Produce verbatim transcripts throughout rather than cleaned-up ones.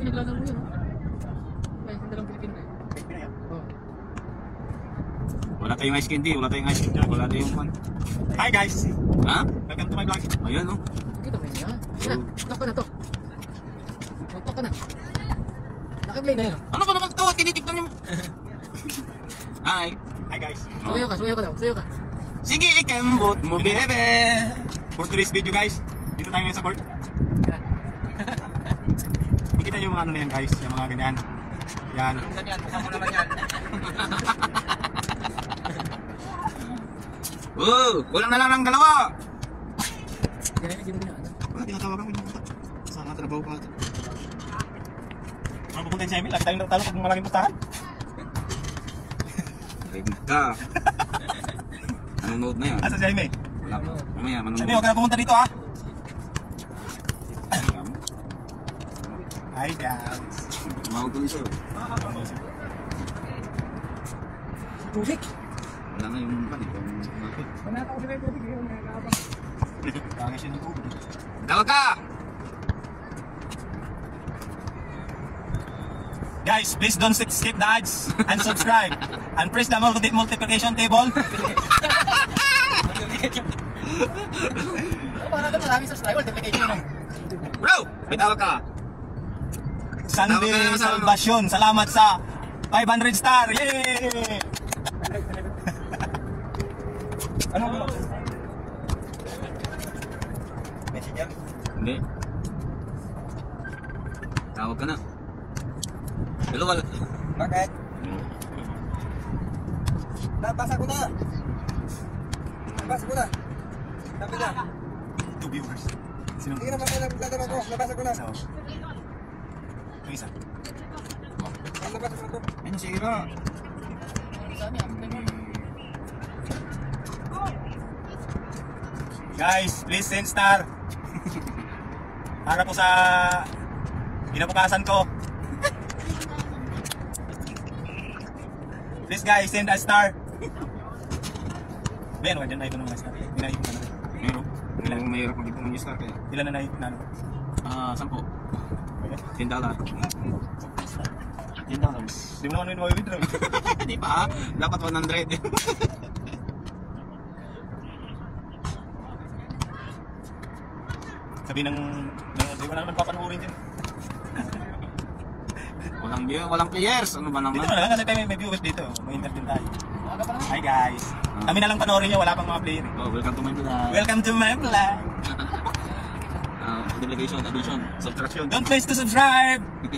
pinaglalaro yun. Ay, hindi lang Pilipino eh. Oh. Wala tayong ice candy, wala tayong ice candy, wala tayong pan. Hi guys! Ha? Welcome to my vlog. Ayan o. Kita mo yun yan. Yan, talk ka na to. Talk ka na. Nakablay na yun. Ano ba naman ito? Tinitignan niyo. Hi. Hi guys. Sumayo ka, sumayo ka daw, sumayo ka. Sige, ikambot mo, bebe. For today's video guys, dito tayo ngayon sa court. Makita nyo yung mga ano na yan guys, yung mga ganyan. Yan. Ganyan, mukha mo naman yan. Oh, kulang na lang ng dalawa. Ganyan, ganyan, ganyan. Bakit tinatawagan ko yung mga saan nga trabaho ka? Ano pupunta si Emil? Lagi tayong talo pag malaking pustahan. Rinig ka. Nanonood na yan. Asa si Emil? Wala pa. Mamaya, manonood. Emil, huwag ka na pumunta dito ha. Hi guys. Tumawag ko sa'yo. Tubig. Wala na yung pan. Manata ko sila yung tubig. Tangis yun yung tubig. Tawag ka! Guys, please don't skip the ads and subscribe and press the multi multiplication table. Para natin maraming subscriber, multiplication lang. Bro! May tawag ka! Sandy Salvacion, salamat sa five hundred star. Yay! Ano mo? Messenger? Hindi. Tawag ka na. Hello, wala. Bakit? Nabasa ko na. Nabasa ko na. Sabi na. Two viewers. Sino? Hindi naman kailang tatanong ko. Nabasa ko na. May isa. Nabasa ko na to. Ayun, si Ira. Saan yan? Guys, please send star. Para po sa kinabukasan ko. Please guys, send a star. Ben, wala dyan na ito ng mga star. Minaip na natin. Meron. Meron mahirap mag-ipong yung star kaya. Ilan na naip na ano? Ah, sampo. ten dollars. ten dollars. Di mo naman yun mawawithdraw. Di pa, dapat one hundred. Sabi ng, di ko na naman papanuhurin dyan. Walang view, walang players. Ano ba naman? Dito na lang kasi tayo may, may viewers dito. May interview tayo. Aga pa lang. Hi guys. Kami na lang panoorin nyo, wala pang mga player. Oh, welcome to my vlog. Welcome to my vlog. Uh, multiplication, addition, subtraction. Don't place to subscribe.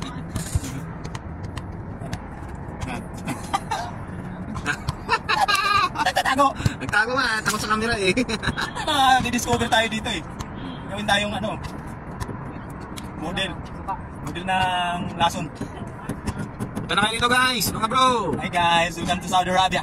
Nagtatago. Nagtago nga, takot sa camera eh. Ah, di-discover tayo dito eh. Gawin tayong ano, model. Model ng lason. Ito na kayo dito guys, mga bro. Hi guys, welcome to Saudi Arabia.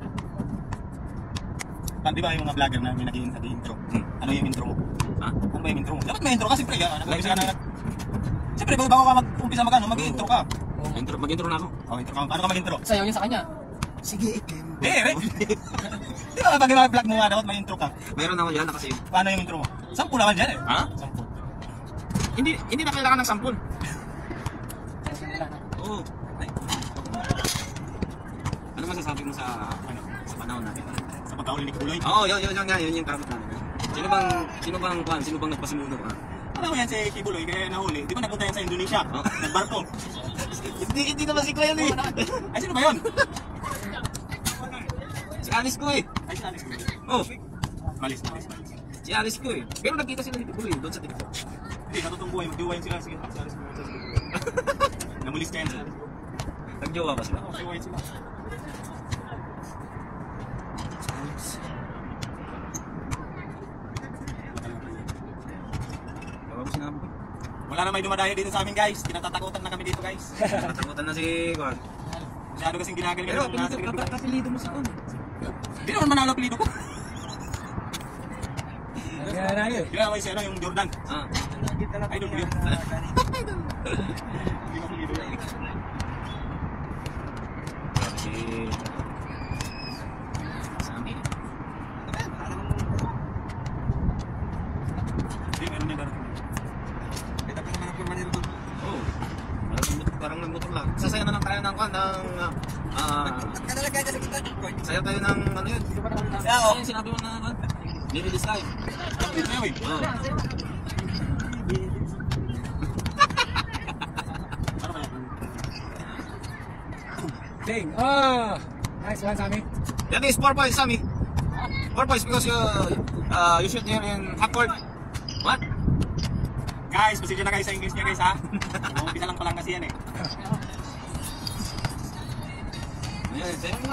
Pan, di ba yung mga vlogger na may nag-intro? Hmm. Ano yung intro mo? Ha? Ano ba yung intro mo? Dapat may intro ka, siyempre. Ah, nag-umpisa ka na. Siyempre, bago ka mag-umpisa mag-ano, mag-intro ka. Intro, mag-intro na ako. Oh, intro ka. Paano ka mag-intro? Sayaw niya sa kanya. Sige, Ikem. Di, eh. Di ba pag mga vlog mo nga, dapat may intro ka. Meron ako yan, nakasave. Paano yung intro mo? Sampu naman dyan eh. Ha? Sampu. Hindi, hindi na kailangan ng sampul. Oo. Ano masasabi mo sa, ano, sa panahon natin? Sa pagkauli ni Kuloy. Oo, oh, yun, yun, yun, yun, yun yung kamot namin. Sino bang, sino bang, kwan, sino bang nagpasimuno ka? Alam mo yan si Kibuloy, kaya nahuli. Di ba napunta yan sa Indonesia? Oh. Nagbarko. Hindi, hindi naman si Kuya eh. Ay, sino ba yun? Si Alice ko eh. Ay, si Alice. Oh, Malis, malis, malis. si Alice ko eh. Pero nagkita sila dito eh, doon sa TikTok. Hindi, natutong buhay. Magdiwayan sila. Sige, si Alice. Namulis ka yan sila. Nagjowa ba sila? Oo, magdiwayan sila. Tawa ko sinabi ko. Wala na may dumadaya dito sa amin guys. Tinatatakutan na kami dito guys. Natakutan na si Kwan. Masyado kasing ginagaling. Pero ng nasa apelido, likod ko. apelido mo si Kwan. Hindi naman manalo apelido ko. Kaya na yun. Hindi naman si ano, yung Jordan. Ah. Idol ko yun. Si... Sami. Hindi, meron niya darating. Oh. nagmotor lang. Sasaya na lang tayo ng kwan, ng... ah, Kanalagay ka sa kita. sayo tayo ng ano yun. Yeah, oh. Ayun, sinabi mo na kwan. Lily the Sky. Oh. Ding. Ah! Nice one, Sammy. That is four points, Sammy. Four points because you, uh, you shoot here in half court. What? Guys, pasensya na kayo sa English niya guys ha. Umpisa lang palang kasi yan eh. Ayan, sayo mo nga.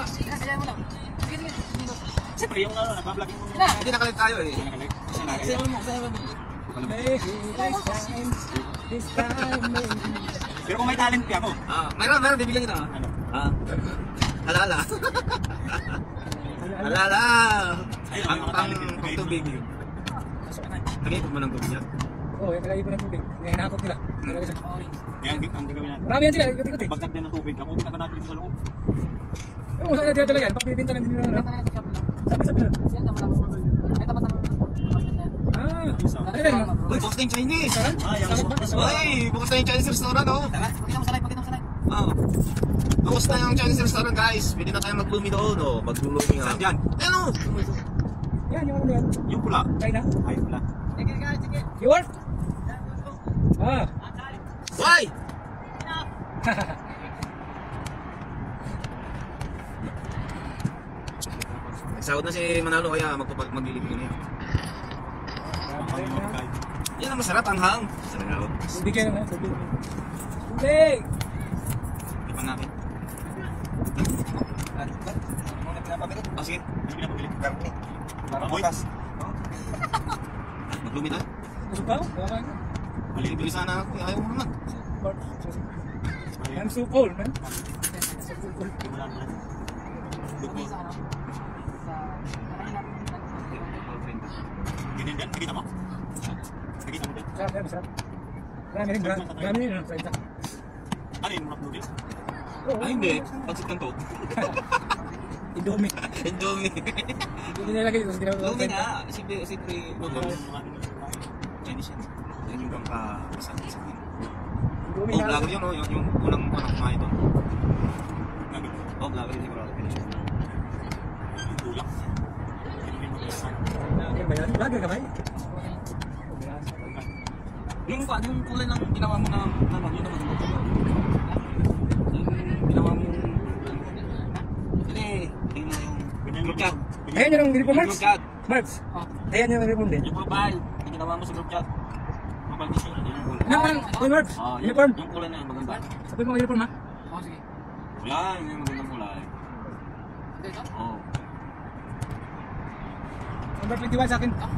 Siyempre yung ano, nagbablog yung... Hindi nakalit tayo eh. Sayo mo, sayo mo. Maybe this time, this time, maybe. Pero kung may talent ka ako. Ah, mayroon, mayroon, bibigyan kita. Ano? Ah. Halala. Halala. Ayun, Ang yung mga pang talent yun. pang tubig. Nag-iipon mo ng tubig yan? Oo, yung kailangan ko ng tubig. Ngayon hinakot nila. Kaya ang ang gagawin natin. Marami yan sila, ikot-ikot eh. Bagsak din ng tubig. Ako pinaka natin sa loob. Oo, saan na dinadala yan? Pag bibinta lang din nila. Sabi-sabi na. Ah, ano yan? Uy, bukas na yung Chinese! Ah, yung Uy, bukas na yung Chinese restaurant oh! Oo. Bukas na yung Chinese restaurant guys! Pwede na tayo mag-lumi doon oh! Mag-lumi nga. Saan dyan? Ayan oh! Yan, yung ano yan? Yung pula. China? Ay, pula. Your? Ah. Why? Nagsahod na si Manalo kaya magpapag maglilipin niya. Yan ang masarap, ang hang. Sarap. Tubig yan na, tubig. Tubig! Ipan natin. Oh, sige. Bukas. Maglumi tayo. Busog pa ako? Baka ka. Malilibili sana ako. Ayaw mo naman. I'm so cold, man. So cold. Ganyan yan, nakita mo? Nakita mo din? Sarap yan, masarap. Marami rin, marami marami rin. Sa isa. Ano yung mga noodles? Ay, hindi. Pansit kanto. Indomie. Indomie. Hindi nilagay dito sa ginagawa. Lumi na. Siyempre, siyempre. Noodles, mga Chinese yan. Yan yung bangka. Masarap sa akin. Indomie Oh, na. vlogger yun, oh. Yung, yung unang unang kumain doon. Gabi. Oh, vlogger yun. Siguro. Tulak. Yan ba yan? Vlogger ka ba? Yung, yung kulay ng ginawa mo na naman, yun naman. Yung ginawa mo. Hindi. Yung yung group chat. Ayan yun ang uniform, Yung Marks. group chat. Marks. Ayan yung uniform din. Yung profile. Yung ginawa mo sa group chat. Profile vision. Yung kulay. Ano parang, Uy, Marks. Ah, yung, Uniform. yung kulay na yun, maganda. Sabi mo uniform, ha? Yan, yung magandang kulay. Oh. Number twenty-one sa akin. Ah.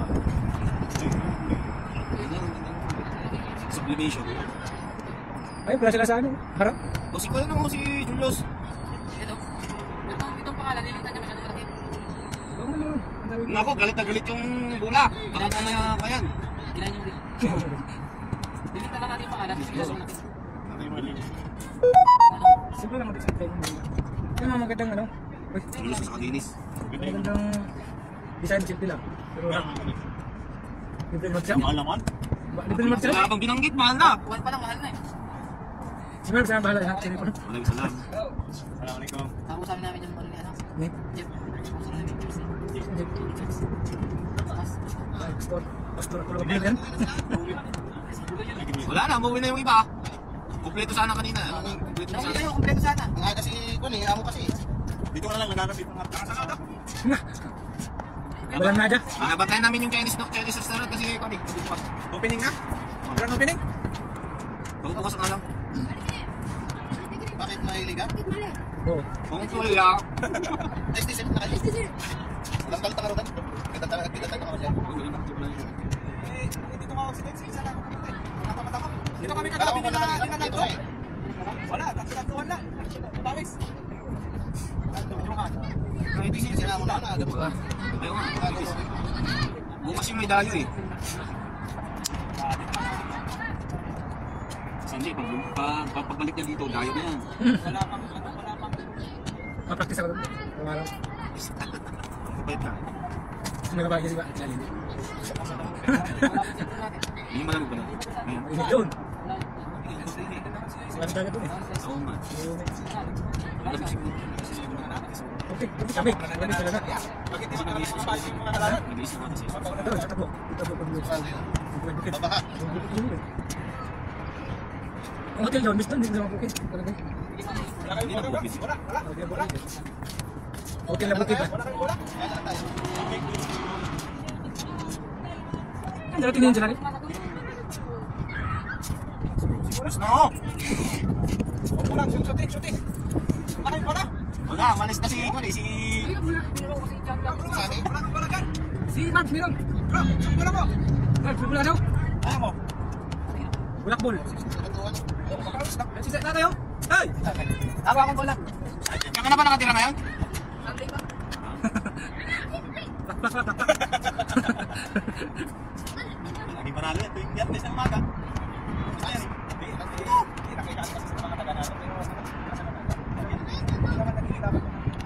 Sublimation. Ay, wala sila sa ano. Harap. O si Kuya naman si Julius. Huwag mo naman. Ang dami ko. Nako, galit na galit yung bula. Baka mamaya pa yan. Simple lang ang design. Yung mga magandang ano. Uy, Julius sa kalinis. magandang design simple lang. Pero libre mag-shop. Mahal naman. Libre mag-shop. Wala bang binanggit, mahal na. Si Mark, saan bahala ha? Sa uniform. Walang salam. Assalamualaikum. Nick. Ay, pastor. Pastor ako lang yan. Wala na, umuwi na yung iba. Kumpleto sana kanina. Kumpleto sana. Nga kasi, kung eh, ako kasi. Dito ka na lang, naghanap dito nga. Walang nada. Nabantayan namin yung Chinese, no? Chinese restaurant kasi kung dito pa. Opening na? Grand opening? Pagbukas nga lang. Bakit mahilig ka? Oo. Kung kuya. S D na kayo. Walang galit ang arutan. Kita tayo, kita tayo mga dyan. Eh, hindi tumawag si Dexy. Sana ako pumunta. Nakapatama. Dito kami kagabi nila. Dito eh. Wala, tatsulan lang. Tawis. Kahit hindi Sila mo na na. Ayaw nga. Bukas yung may dayo eh. Hindi, pag, pag, pag pagbalik niya dito, dayo na yan. Wala pang, wala pang. Mapraktis ako doon. Pumaraw. Kapait ka. May babae kasi ba? Lali. Hindi malamig ba na? Ngayon. Init doon. Marami dagat doon eh. Oo nga. Alam mo siguro. Kasi yung mga natin. Okay, okay kami. Marami talaga. Bakit di ba nakapapayos yung mga kalaran? Nag-iisa nga kasi. Ito, sa tabo. Ito po pag bukid. Babaha. Ang hotel doon, misto din sa mga bukid. Talaga. Wala kayong bola, bro? Wala, wala. Okay, wala. Hotel na bukid ba? Wala kayong bola? Kaya lang tayo. Ay, narating din sila rin. Siguros na ako. Huwag mo lang, shooting, shooting. Wala kayong bola? Wala, malis na si Ikon eh. Si... Saan eh? Wala kang bola dyan. Si Mads, meron. Bro, saan bola mo? Mads, may bola daw. Ayaw mo. Bulakbol. Pagkakas na. Sisa na kayo. Hey! Ako akong bola. Kaya ka na ba nakatira ngayon? Plak, plak, plak, plak. Lagi panalo yan. Tuwing Biyernes ng umaga. Ayan eh. Hindi nakikita kasi sa mga taga natin. Pero hindi naman nakikita ko.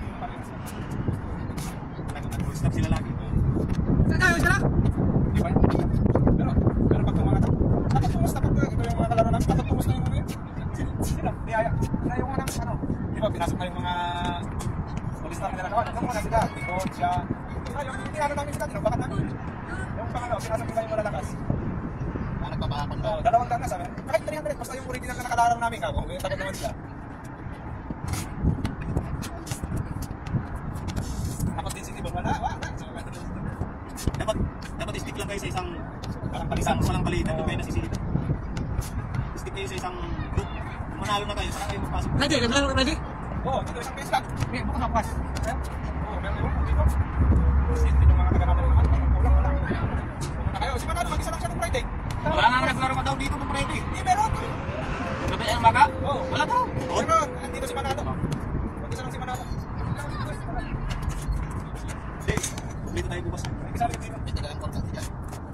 Nag-full stop sila lagi. Saan tayo? Saan? Di ba? Pero, pero pag tumangat ako, dapat tumus na pag ito yung mga kalaro namin, dapat tumus na yung mga yun. Sila, niyaya. Na yung mga namin, ano, di ba, pinasok na yung mga polis namin na nagawa. Ito muna sila, Ipon, siya. Ah, yung tinalo namin sila, tinabakan namin. Yung pangalaw, pinasok nila yung malalakas. Ah, nagpapahapon ba? Oh, dalawang daan na sabi. Kahit three hundred, basta yung original na nakalaraw namin ka, kung may takot naman sila. Takot din si Tibon, wala, wala. Dapat, dapat stick lang kayo sa isang Parang isang palisan. walang palitan. Doon kayo nasisilitan. Stick kayo sa isang group. Kung manalo na kayo, saka kayo magpasok. Ready? Ready? Ready? Oo, dito isang beses lang. May bukas na bukas. Oo, meron yung dito. Kasi hindi yung mga taga-naman naman, kulang, wala. Pumunta kayo, si Manalo, mag-isa lang siya ng Friday. Wala nga naglaro ka daw dito ng Friday. Hindi, meron. Gabi ay umaga? Oo. Wala daw. Meron, dito si Manalo. Mag-isa lang si Manalo. Hindi. Dito tayo bukas. Mag-isa lang dito. Hindi ka lang kontak dyan.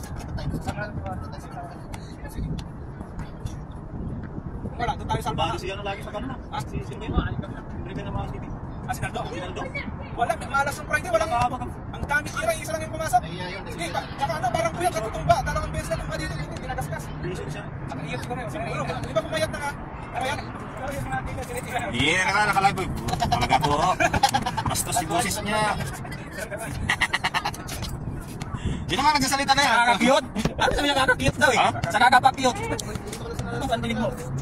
Wala, doon tayo sa Bago siya na lagi sa kanila. Ah, si Silvio. Bringan ng mga T V. Ah, si Naldo. Si Naldo. Wala, malas ng Friday, walang ang dami tira, isa lang yung pumasok. Hindi, ba, tsaka ano, parang kuya, katutumba, dalawang beses na tumba dito, hindi, ginagasgas. Vision siya. Nakaiyak ko na yun, siguro, di ba pumayat na nga? Pero yan, pero yung mga tila, tinitira. Hindi na ka nakalive boy. Talaga po. Basta si boses niya. Hindi naman nagsasalita na yan. Nakaka-cute? Ano sabi niya nakaka-cute daw eh? Ha? Sa nakaka-cute. Ano ba ang dinig mo?